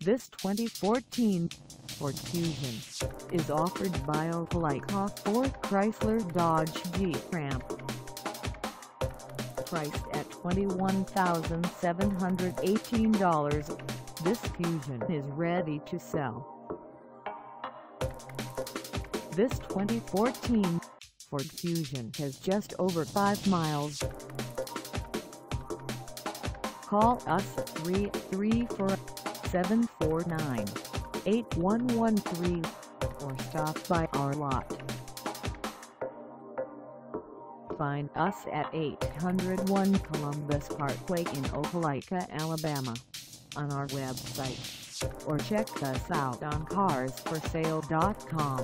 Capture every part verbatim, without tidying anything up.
This twenty fourteen Ford Fusion is offered by Opelika Ford Chrysler Dodge Jeep Ram. Priced at twenty-one thousand seven hundred eighteen dollars, this Fusion is ready to sell. This twenty fourteen Ford Fusion has just over five miles. Call us at three three four, seven four nine, eight one one three or stop by our lot. Find us at eight oh one Columbus Parkway in Opelika, Alabama, on our website, or check us out on cars for sale dot com.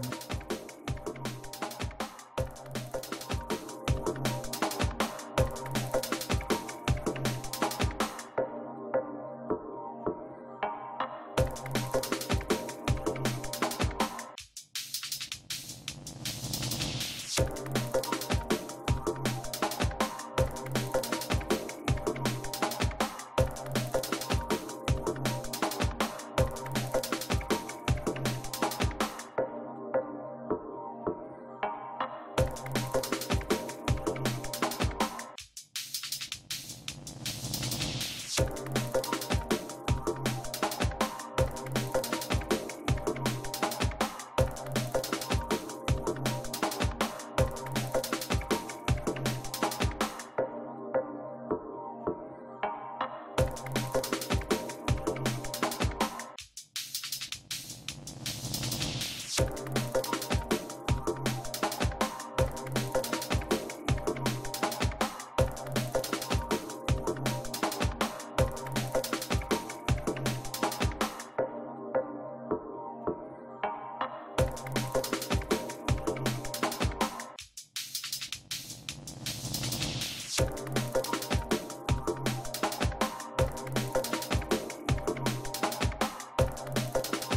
You